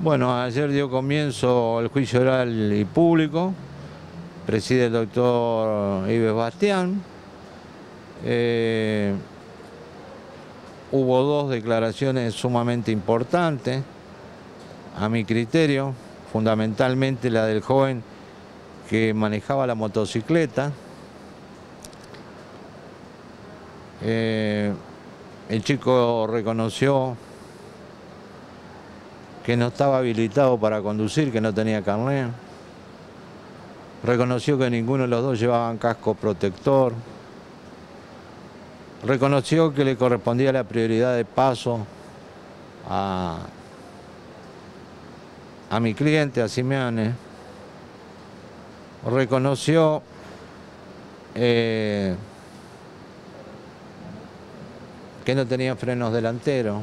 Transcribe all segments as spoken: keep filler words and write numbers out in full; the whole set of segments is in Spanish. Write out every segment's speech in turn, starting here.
Bueno, ayer dio comienzo el juicio oral y público, preside el doctor Ives Bastián. Eh, hubo dos declaraciones sumamente importantes, a mi criterio, fundamentalmente la del joven que manejaba la motocicleta. Eh, el chico reconoció que no estaba habilitado para conducir, que no tenía carnet. Reconoció que ninguno de los dos llevaban casco protector. Reconoció que le correspondía la prioridad de paso a, a mi cliente, a Simeone. Reconoció eh, que no tenía frenos delanteros,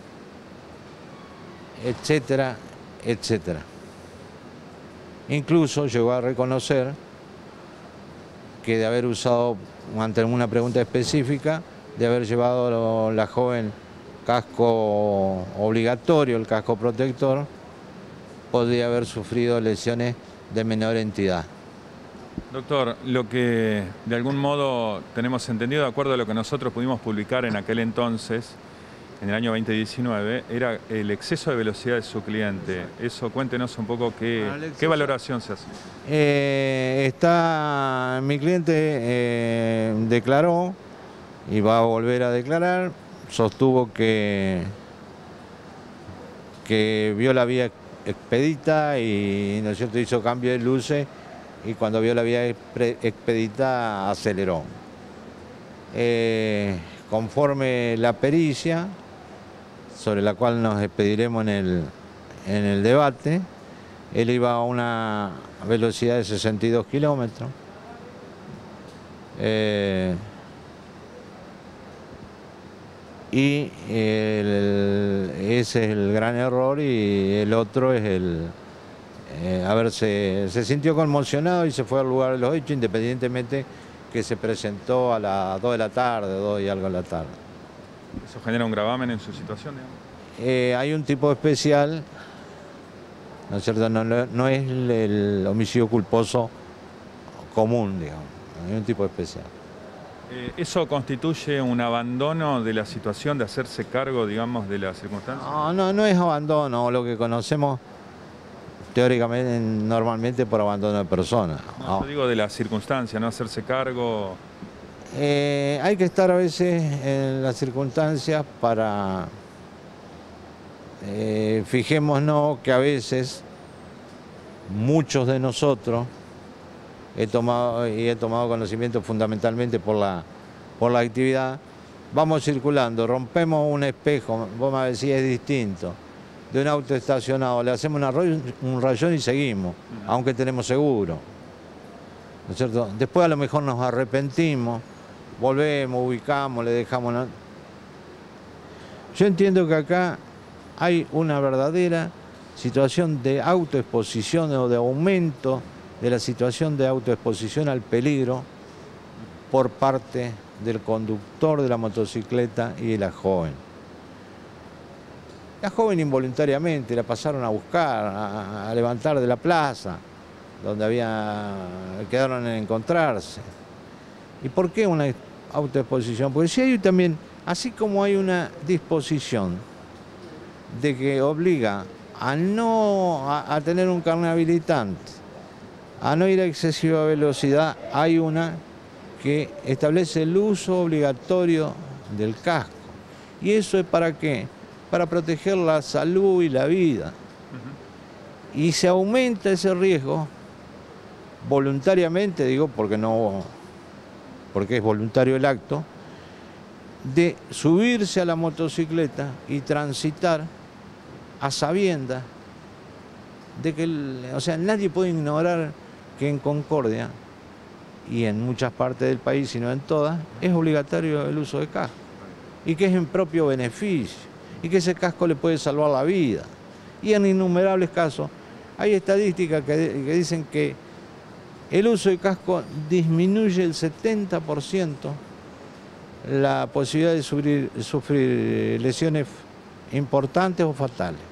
etcétera, etcétera. Incluso llegó a reconocer que de haber usado, ante una pregunta específica, de haber llevado la joven casco obligatorio, el casco protector, podría haber sufrido lesiones de menor entidad. Doctor, lo que de algún modo tenemos entendido, de acuerdo a lo que nosotros pudimos publicar en aquel entonces, en el año veinte diecinueve, era el exceso de velocidad de su cliente. Eso, cuéntenos un poco qué, qué valoración se hace. Eh, está, mi cliente eh, declaró y va a volver a declarar, sostuvo que, que vio la vía expedita y, ¿no es cierto?, hizo cambio de luces y cuando vio la vía expedita aceleró. Eh, conforme la pericia, sobre la cual nos expediremos en el, en el debate, él iba a una velocidad de sesenta y dos kilómetros. Eh, y el, ese es el gran error y el otro es el... Eh, a ver, se, se sintió conmocionado y se fue al lugar de los hechos, independientemente que se presentó a las dos de la tarde, dos y algo de la tarde. ¿Eso genera un gravamen en su situación, digamos? Eh, hay un tipo especial, ¿no es cierto? No, no, no es el, el homicidio culposo común, digamos, hay un tipo especial. Eh, ¿Eso constituye un abandono de la situación, de hacerse cargo, digamos, de las circunstancias? No, no, no es abandono, lo que conocemos teóricamente, normalmente por abandono de personas. No, yo digo de las circunstancias, no hacerse cargo. Eh, hay que estar a veces en las circunstancias para... Eh, fijémonos que a veces muchos de nosotros, he tomado, y he tomado conocimiento fundamentalmente por la, por la actividad, vamos circulando, rompemos un espejo, vos me decís es distinto, de un auto estacionado, le hacemos una, un rayón y seguimos, uh-huh. aunque tenemos seguro, ¿no es cierto? Después a lo mejor nos arrepentimos, volvemos, ubicamos, le dejamos... Una... Yo entiendo que acá hay una verdadera situación de autoexposición o de aumento de la situación de autoexposición al peligro por parte del conductor de la motocicleta y de la joven. La joven involuntariamente la pasaron a buscar, a, a levantar de la plaza, donde había, quedaron en encontrarse. ¿Y por qué una autoexposición? Porque si hay también, así como hay una disposición de que obliga a no a, a tener un carnet habilitante, a no ir a excesiva velocidad, hay una que establece el uso obligatorio del casco. ¿Y eso es para qué? Para proteger la salud y la vida. Uh-huh. Y se aumenta ese riesgo voluntariamente, digo, porque no, porque es voluntario el acto, de subirse a la motocicleta y transitar a sabiendas de que, el, o sea, nadie puede ignorar que en Concordia y en muchas partes del país, si no en todas, es obligatorio el uso de casco y que es en propio beneficio y que ese casco le puede salvar la vida. Y en innumerables casos hay estadísticas que, que dicen que el uso de casco disminuye el setenta por ciento la posibilidad de sufrir, sufrir lesiones importantes o fatales.